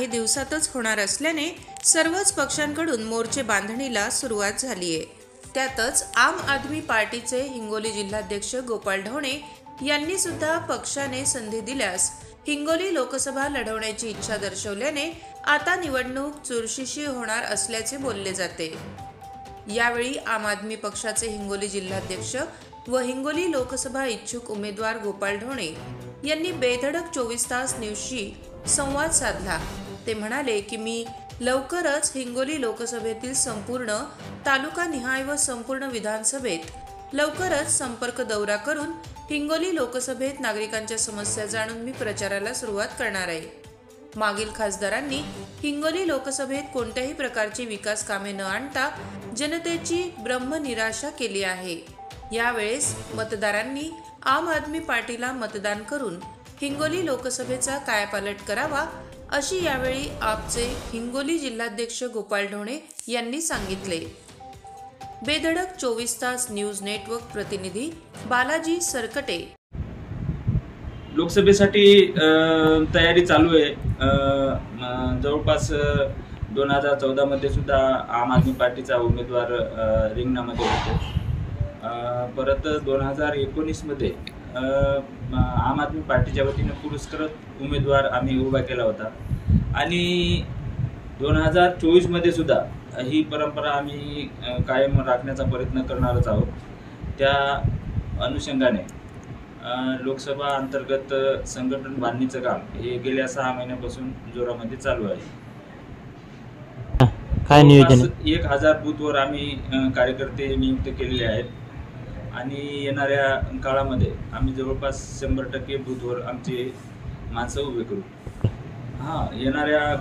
काही दिवसातच होणार असल्याने सर्वच पक्षांकडून मोर्चे बांधणीला सुरुवात झाली आहे। त्यातच आम आदमी पार्टीचे हिंगोली जिल्हाध्यक्ष गोपाळ ढवणे यांनी सुद्धा पक्षाने संधी दिल्यास हिंगोली लोकसभा लढवण्याची इच्छा दर्शवल्याने आता निवडणूक चुरशीची होणार असल्याचे बोलले जाते। यावेळी आम आदमी पक्षाचे हिंगोली जिल्हाध्यक्ष व हिंगोली लोकसभा इच्छुक उमेदवार गोपाळ ढवणे यांनी बेधडक 24 तास न्यूजशी संवाद साधला। ते म्हणाले की मी लवकरच हिंगोली लोकसभेतील संपूर्ण तालुकानिहाय व संपूर्ण विधानसभेत लवकरच संपर्क दौरा करून हिंगोली लोकसभेत नागरिकांच्या समस्या जाणून मी प्रचाराला सुरुवात करणार आहे। मागील खासदारांनी हिंगोली लोकसभेत कोणत्याही प्रकारची विकास कामे न आणता जनतेची ब्रह्मनिराशा केली आहे। यावेळेस मतदारांनी आम आदमी पार्टीला मतदान करून हिंगोली लोकसभेचा कायापालट करावा अशी यावेळी आपचे हिंगोली जिल्हाध्यक्ष गोपाळ ढवणे यांनी सांगितले। बेधडक 24 तास न्यूज नेटवर्क प्रतिनिधी बालाजी सरकटे। लोकसभेसाठी तयारी चालू आहे। जवळपास 2014 मध्ये सुद्धा आम आदमी पार्टीचा उमेदवार रिंगणामध्ये होते। परत 2019 मध्ये आम आदमी पार्टीच्या वतीने पुरस्कृत उमेदवार आम्ही उभा केला होता आणि 2024 मध्ये सुद्धा ही परंपरा आम्ही कायम राखण्याचा प्रयत्न करणारच आहोत। त्या अनुषंगाने लोकसभा अंतर्गत संघटन बांधणीचं काम हे गेल्या 6 महिन्यापासून जोरामध्ये चालू आहे। काय नियोजन? 1000 बूथवर आम्ही कार्यकर्ते नियुक्त केलेले आहेत आणि येणाऱ्या काळामध्ये आम्ही जवळपास 100% बूथवर आमचे माणसं उभे करू। येणाऱ्या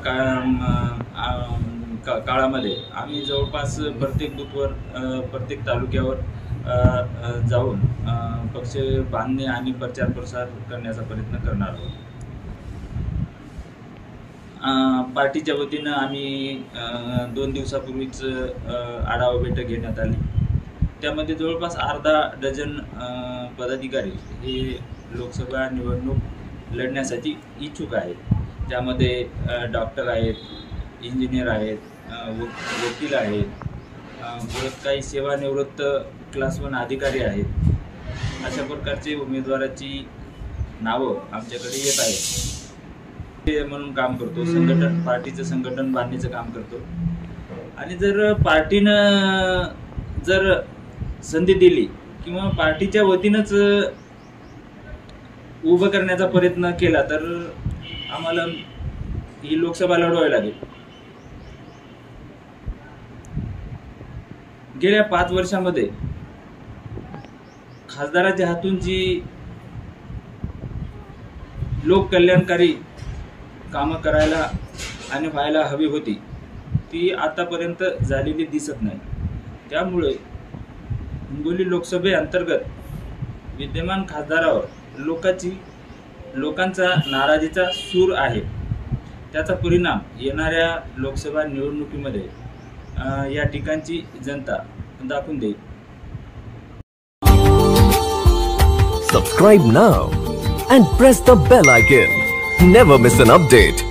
काळामध्ये आम्ही जवळपास प्रत्येक बूथवर प्रत्येक तालुक्यावर जाऊन पक्ष बांधणे आणि प्रचार प्रसार करण्याचा प्रयत्न करणार आहोत। पार्टीच्या वतीनं आम्ही 2 दिवसापूर्वीच आढावा बैठक घेण्यात आली। त्यामध्ये जवळपास अर्धा डझन पदाधिकारी हे लोकसभा निवडणूक लढण्यासाठी इच्छुक आहेत। त्यामध्ये डॉक्टर आहेत, इंजिनियर आहेत, वकील आहेत, परत काही सेवानिवृत्त क्लास 1 अधिकारी आहेत। अशा प्रकारचे उमेदवाराची नावं आमच्याकडे येत आहेत। ते म्हणून काम करतो, पार्टीचं संघटन बांधणीचं काम करतो आणि जर पार्टीनं जर संधी दिली किंवा पार्टीच्या वतीनंच उभं करण्याचा प्रयत्न केला तर आम्हाला ही लोकसभा लढवावी लागेल। गेल्या 5 वर्षामध्ये खासदाराच्या हातून जी लोककल्याणकारी कामं करायला आणि व्हायला हवी होती ती आतापर्यंत झालेली दिसत नाही। त्यामुळे हिंगोली लोकसभेअंतर्गत विद्यमान खासदारावर लोकांचा नाराजीचा सूर आहे। त्याचा परिणाम येणाऱ्या लोकसभा निवडणुकीमध्ये या ठिकाणची जनता दाखवून देईल। Subscribe now and press the bell icon. Never miss an update.